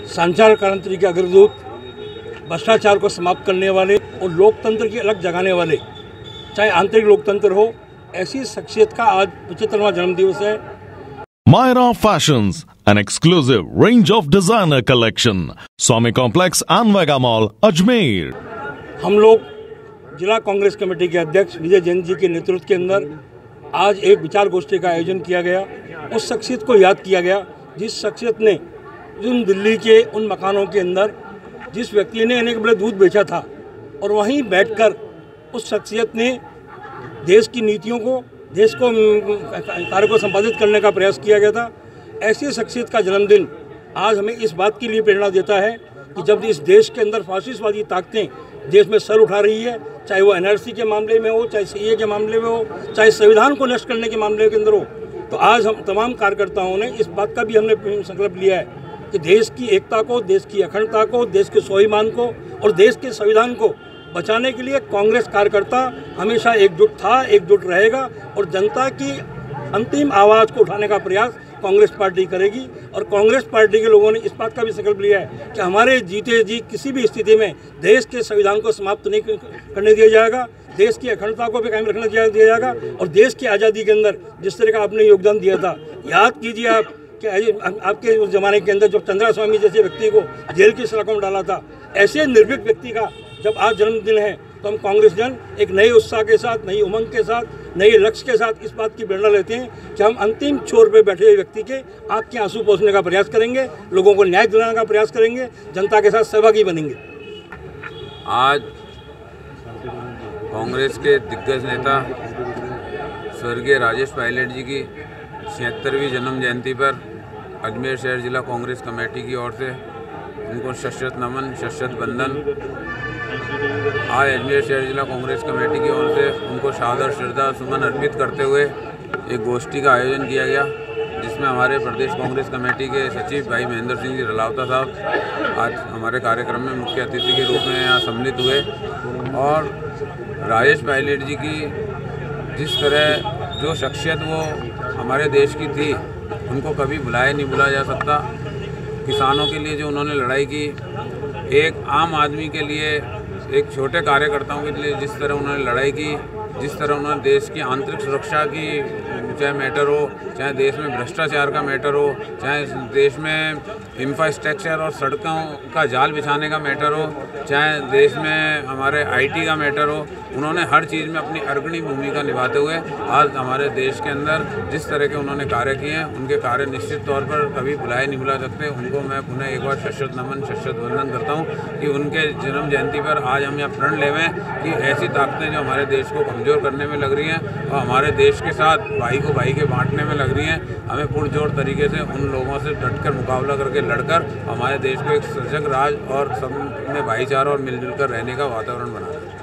संचार क्रांति के अग्रदूत, भ्रष्टाचार को समाप्त करने वाले और लोकतंत्र की अलग जगाने वाले, चाहे आंतरिक लोकतंत्र हो, ऐसी शख्सियत का आज 75वां जन्मदिवस है। Myra Fashions, an exclusive range of designer collection, Swami Complex and Vega Mall, Ajmer। हम लोग जिला कांग्रेस कमेटी के अध्यक्ष विजय जैन जी के नेतृत्व के अंदर आज एक विचार गोष्ठी का आयोजन किया गया। उस शख्सियत को याद किया गया जिस शख्सियत ने उन दिल्ली के उन मकानों के अंदर जिस व्यक्ति ने अनेक बड़े दूध बेचा था और वहीं बैठकर उस शख्सियत ने देश की नीतियों को, देश को कार्य को संपादित करने का प्रयास किया गया था। ऐसी शख्सियत का जन्मदिन आज हमें इस बात के लिए प्रेरणा देता है कि जब इस देश के अंदर फासिस्टवादी ताकतें देश में सर उठा रही है, चाहे वो एनआरसी के मामले में हो, चाहे सीए के मामले में हो, चाहे संविधान को नष्ट करने के मामले के अंदर हो, तो आज हम तमाम कार्यकर्ताओं ने इस बात का भी हमने संकल्प लिया है कि देश की एकता को, देश की अखंडता को, देश के स्वाभिमान को और देश के संविधान को बचाने के लिए कांग्रेस कार्यकर्ता हमेशा एकजुट था, एकजुट रहेगा और जनता की अंतिम आवाज़ को उठाने का प्रयास कांग्रेस पार्टी करेगी। और कांग्रेस पार्टी के लोगों ने इस बात का भी संकल्प लिया है कि हमारे जीते जी किसी भी स्थिति में देश के संविधान को समाप्त नहीं करने दिया जाएगा, देश की अखंडता को भी कायम रखने दिया जाएगा और देश की आज़ादी के अंदर जिस तरह का आपने योगदान दिया था, याद कीजिए आप कि आपके उस जमाने के अंदर जब चंद्रा स्वामी जैसे व्यक्ति को जेल की सलाखों में डाला था, ऐसे निर्भीक व्यक्ति का जब आज जन्मदिन है तो हम कांग्रेस जन एक नए उत्साह के साथ, नई उमंग के साथ, नए लक्ष्य के साथ इस बात की प्रेरणा लेते हैं कि हम अंतिम छोर पर बैठे हुए व्यक्ति के आँख के आंसू पोंछने का प्रयास करेंगे, लोगों को न्याय दिलाने का प्रयास करेंगे, जनता के साथ सहभागी बनेंगे। आज कांग्रेस के दिग्गज नेता स्वर्गीय राजेश पायलट जी की 76वीं जन्म जयंती पर अजमेर शहर जिला कांग्रेस कमेटी की ओर से उनको शश्वत नमन, शश्वत वंदन। आज अजमेर शहर जिला कांग्रेस कमेटी की ओर से उनको सादर श्रद्धा सुमन अर्पित करते हुए एक गोष्ठी का आयोजन किया गया, जिसमें हमारे प्रदेश कांग्रेस कमेटी के सचिव भाई महेंद्र सिंह जी रलावता साहब आज हमारे कार्यक्रम में मुख्य अतिथि के रूप में यहाँ सम्मिलित हुए। और राजेश पायलट जी की जिस तरह जो शख्सियत वो हमारे देश की थी, उनको कभी भुलाया नहीं भुला जा सकता। किसानों के लिए जो उन्होंने लड़ाई की, एक आम आदमी के लिए, एक छोटे कार्यकर्ताओं के लिए जिस तरह उन्होंने लड़ाई की, जिस तरह उन्होंने देश की आंतरिक सुरक्षा की चाहे मैटर हो, चाहे देश में भ्रष्टाचार का मैटर हो, चाहे देश में इंफ्रास्ट्रक्चर और सड़कों का जाल बिछाने का मैटर हो, चाहे देश में हमारे आईटी का मैटर हो, उन्होंने हर चीज़ में अपनी अग्रणी भूमिका निभाते हुए आज हमारे देश के अंदर जिस तरह के उन्होंने कार्य किए हैं, उनके कार्य निश्चित तौर पर कभी भुलाए नहीं भुला सकते। उनको मैं पुनः एक बार शश्वत नमन, शश्वत वंदन करता हूँ कि उनके जन्म जयंती पर आज हम यहाँ प्रण लेवें कि ऐसी ताकतें जो हमारे देश को कमज़ोर करने में लग रही हैं और हमारे देश के साथ भाई को भाई के बांटने में लग रही हैं, हमें पुरजोर तरीके से उन लोगों से डटकर मुकाबला करके लड़कर हमारे देश को एक सजग राज और सब में भाईचारा और मिलजुल कर रहने का वातावरण बनाना है।